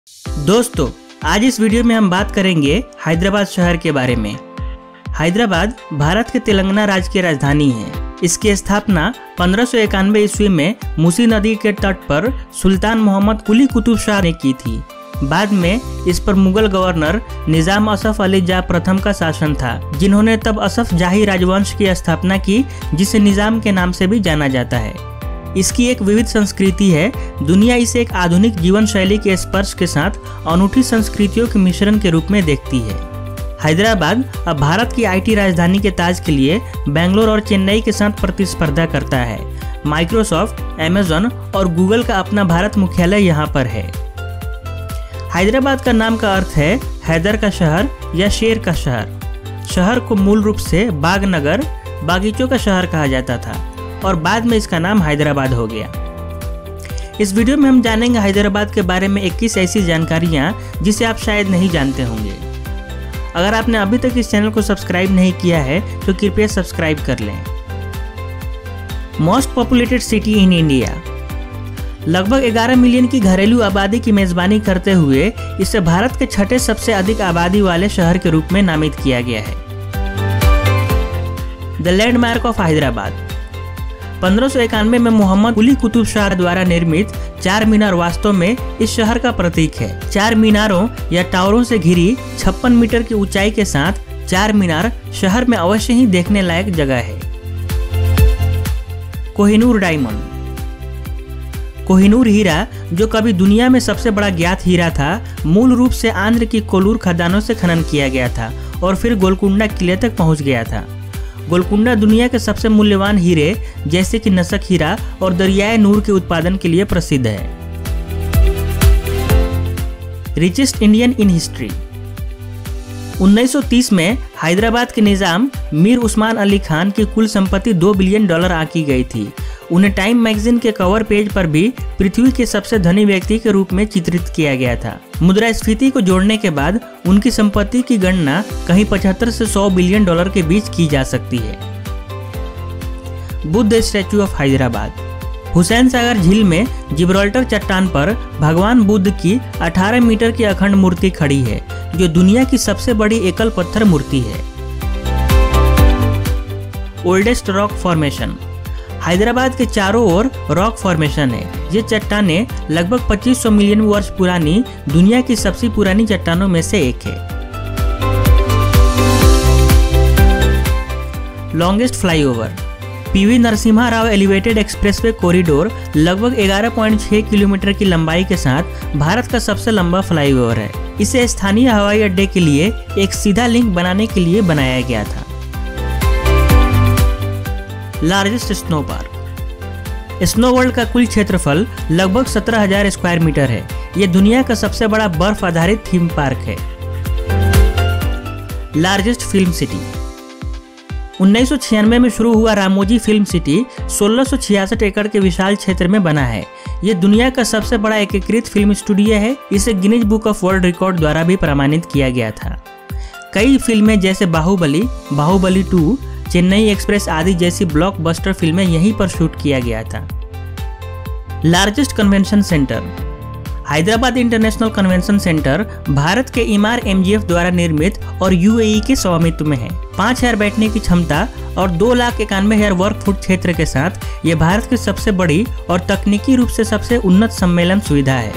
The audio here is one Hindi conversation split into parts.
दोस्तों, आज इस वीडियो में हम बात करेंगे हैदराबाद शहर के बारे में। हैदराबाद भारत के तेलंगाना राज्य की राजधानी है। इसकी स्थापना 1591 ईस्वी में मूसी नदी के तट पर सुल्तान मोहम्मद कुली कुतुब शाह ने की थी। बाद में इस पर मुगल गवर्नर निजाम असफ अली जा प्रथम का शासन था, जिन्होंने तब असफ जाही राजवंश की स्थापना की, जिसे निजाम के नाम से भी जाना जाता है। इसकी एक विविध संस्कृति है। दुनिया इसे एक आधुनिक जीवन शैली के स्पर्श के साथ अनूठी संस्कृतियों के मिश्रण के रूप में देखती है। हैदराबाद अब भारत की आईटी राजधानी के ताज के लिए बेंगलोर और चेन्नई के साथ प्रतिस्पर्धा करता है। माइक्रोसॉफ्ट, अमेज़न और गूगल का अपना भारत मुख्यालय यहाँ पर है। हैदराबाद का नाम का अर्थ है हैदर का शहर या शेर का शहर। शहर को मूल रूप से बागनगर, बागीचों का शहर कहा जाता था और बाद में इसका नाम हैदराबाद हो गया। इस वीडियो में हम जानेंगे हैदराबाद के बारे में 21 ऐसी जानकारियां जिसे आप शायद नहीं जानते होंगे। अगर आपने अभी तक इस चैनल को सब्सक्राइब नहीं किया है तो कृपया सब्सक्राइब कर लें। Most populated city in India. लगभग 11 मिलियन की घरेलू आबादी की मेजबानी करते हुए इसे भारत के छठे सबसे अधिक आबादी वाले शहर के रूप में नामित किया गया है। The landmark of Hyderabad. 1591 में मोहम्मद कुली कुतुब शाह द्वारा निर्मित चार मीनार वास्तव में इस शहर का प्रतीक है। चार मीनारों या टावरों से घिरी 56 मीटर की ऊंचाई के साथ चार मीनार शहर में अवश्य ही देखने लायक जगह है। कोहिनूर डायमंड। कोहिनूर हीरा, जो कभी दुनिया में सबसे बड़ा ज्ञात हीरा था, मूल रूप से आंध्र की कोलूर खदानों से खनन किया गया था और फिर गोलकुंडा किले तक पहुंच गया था। गोलकुंडा दुनिया के सबसे मूल्यवान हीरे जैसे कि नसक हीरा और दरियाए नूर के उत्पादन के लिए प्रसिद्ध है। Richest Indian in history. 1930 में हैदराबाद के निजाम मीर उस्मान अली खान की कुल संपत्ति $2 बिलियन आंकी गई थी। उन्हें टाइम मैगजीन के कवर पेज पर भी पृथ्वी के सबसे धनी व्यक्ति के रूप में चित्रित किया गया था। मुद्रास्फीति को जोड़ने के बाद उनकी संपत्ति की गणना कहीं 75 से $100 बिलियन के बीच की जा सकती है। Buddha statue of Hyderabad. हुसैन सागर झील में जिब्राल्टर चट्टान पर भगवान बुद्ध की 18 मीटर की अखंड मूर्ति खड़ी है, जो दुनिया की सबसे बड़ी एकल पत्थर मूर्ति है। Oldest rock formation. हैदराबाद के चारों ओर रॉक फॉर्मेशन है। ये चट्टानें लगभग 2500 मिलियन वर्ष पुरानी दुनिया की सबसे पुरानी चट्टानों में से एक है। Longest flyover. PV Narasimha Rao elevated expressway corridor लगभग 11.6 किलोमीटर की लंबाई के साथ भारत का सबसे लंबा फ्लाईओवर है। इसे स्थानीय हवाई अड्डे के लिए एक सीधा लिंक बनाने के लिए बनाया गया था। Largest snow park. Snow world का कुल क्षेत्रफल लगभग 17,000 स्क्वायर मीटर है। यह दुनिया का सबसे बड़ा बर्फ आधारित थीम पार्क है। Largest film city. 1996 में शुरू हुआ रामोजी फिल्म सिटी 1666 एकड़ के विशाल क्षेत्र में बना है। यह दुनिया का सबसे बड़ा एकीकृत फिल्म स्टूडियो है। इसे Guinness book of world record द्वारा भी प्रमाणित किया गया था। कई फिल्में जैसे बाहुबली, बाहुबली 2, चेन्नई एक्सप्रेस आदि जैसी ब्लॉकबस्टर फिल्में यहीं पर शूट किया गया था। Largest convention centre. Hyderabad international convention centre Bharat के इमार MGF द्वारा निर्मित और UAE के स्वामित्व में है। 5000 बैठने की क्षमता और 2,91,000 वर्ग फुट क्षेत्र के साथ यह भारत की सबसे बड़ी और तकनीकी रूप से सबसे उन्नत सम्मेलन सुविधा है।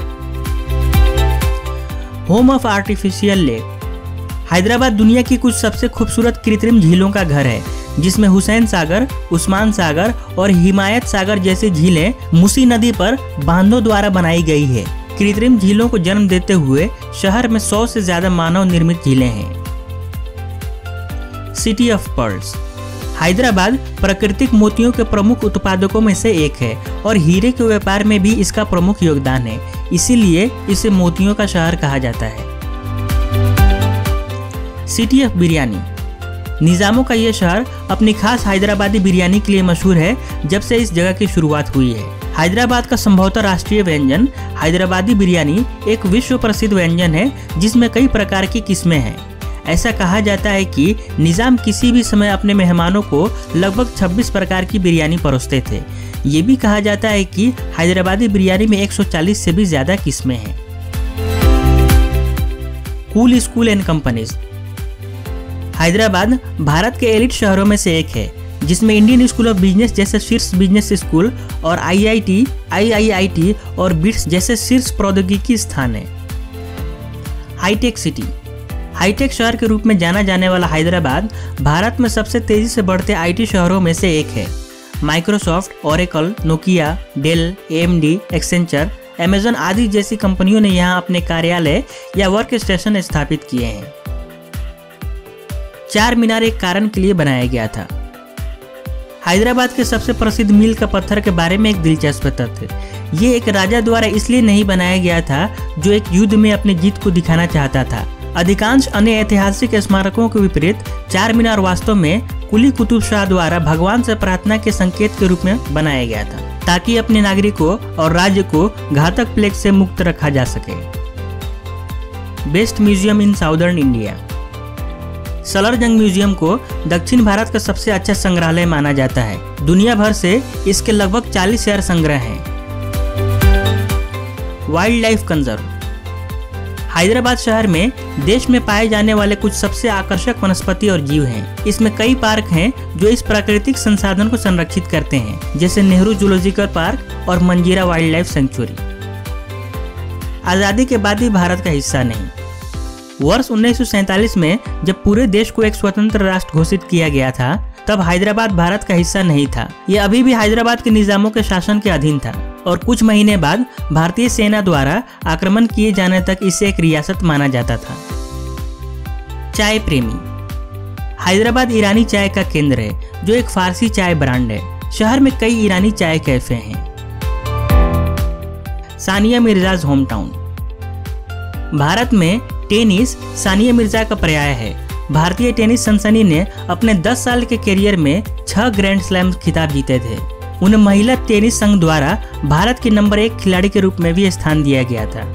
Home of artificial lake. Hyderabad दुनिया की कुछ सबसे खूबसूरत कृत्रिम झीलों का घर है, जिसमें हुसैन सागर, उस्मान सागर और हिमायत सागर जैसी झीलें मूसी नदी पर बांधों द्वारा बनाई गई है। कृत्रिम झीलों को जन्म देते हुए शहर में 100 से ज्यादा मानव निर्मित झीलें हैं। City of pearls. हैदराबाद प्राकृतिक मोतियों के प्रमुख उत्पादकों में से एक है और हीरे के व्यापार में भी इसका प्रमुख योगदान है। इसीलिए इसे मोतियों का शहर कहा जाता है। City of biryani. निजामों का यह शहर अपनी खास हैदराबादी बिरयानी के लिए मशहूर है। जब से इस जगह की शुरुआत हुई है, हैदराबाद का संभवतः राष्ट्रीय व्यंजन हैदराबादी बिरयानी एक विश्व प्रसिद्ध व्यंजन है, जिसमें कई प्रकार की किस्में हैं। ऐसा कहा जाता है कि निजाम किसी भी समय अपने मेहमानों को लगभग 26 प्रकार की बिरयानी परोसते थे। ये भी कहा जाता है कि हैदराबादी बिरयानी में 140 से भी ज़्यादा किस्में हैं। Cool school and companies. Hyderabad Bharat के एलिट शहरों में से एक है जिसमें इंडियन स्कूल ऑफ बिजनेस जैसे शीर्ष बिजनेस स्कूल और IIT, IIIT और बिट्स जैसे शीर्ष प्रौद्योगिकी स्थान है। Hi tech city. हाईटेक शहर के रूप में जाना जाने वाला हैदराबाद भारत में सबसे तेजी से बढ़ते IT शहरों में से एक है। Microsoft, Oracle, Nokia, Dell, AMD, Accenture, Amazon आदि जैसी कंपनियों ने यहाँ अपने कार्यालय या वर्क स्टेशन स्थापित किए हैं। चार मीनार एक कारण के लिए बनाया गया था। हैदराबाद के सबसे प्रसिद्ध मील का पत्थर के बारे में एक दिलचस्प तथ्य, ये एक राजा द्वारा इसलिए नहीं बनाया गया था जो एक युद्ध में अपनी जीत को दिखाना चाहता था। अधिकांश अन्य ऐतिहासिक स्मारकों के विपरीत चार मीनार वास्तव में कुली कुतुब शाह द्वारा भगवान से प्रार्थना के संकेत के रूप में बनाया गया था ताकि अपने नागरिकों और राज्य को घातक प्लेग से मुक्त रखा जा सके। Best museum in southern India. Salarjung museum को दक्षिण भारत का सबसे अच्छा संग्रहालय माना जाता है। दुनिया भर से इसके लगभग 40,000 संग्रह हैं। Wild life conserve. हैदराबाद शहर में देश में पाए जाने वाले कुछ सबसे आकर्षक वनस्पति और जीव हैं। इसमें कई पार्क हैं जो इस प्राकृतिक संसाधन को संरक्षित करते हैं, जैसे नेहरू जूलॉजिकल पार्क और मंजीरा वाइल्ड लाइफ सेंचुरी। आजादी के बाद भी भारत का हिस्सा नहीं। वर्ष 1947 में जब पूरे देश को एक स्वतंत्र राष्ट्र घोषित किया गया था, तब हैदराबाद भारत का हिस्सा नहीं था। यह अभी भी हैदराबाद के निजामों के शासन के अधीन था और कुछ महीने बाद भारतीय सेना द्वारा आक्रमण किए जाने तक इसे एक रियासत माना जाता था। चाय प्रेमी। हैदराबाद ईरानी चाय का केंद्र है जो एक फारसी चाय ब्रांड है। शहर में कई ईरानी चाय कैफे हैं। Sania Mirza's home town. भारत में टेनिस सानिया मिर्जा का पर्याय है। भारतीय टेनिस सनसनी ने अपने 10 साल के करियर में 6 ग्रैंड स्लैम खिताब जीते थे। उन्हें महिला टेनिस संघ द्वारा भारत के नंबर 1 खिलाड़ी के रूप में भी स्थान दिया गया था।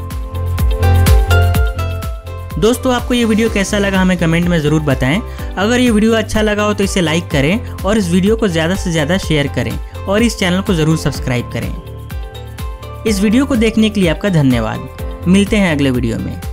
दोस्तों, आपको ये वीडियो कैसा लगा हमें कमेंट में ज़रूर बताएं। अगर ये वीडियो अच्छा लगा हो तो इसे लाइक करें और इस वीडियो को ज़्यादा से ज़्यादा शेयर करें और इस चैनल को ज़रूर सब्सक्राइब करें। इस वीडियो को देखने के लिए आपका धन्यवाद। मिलते हैं अगले वीडियो में।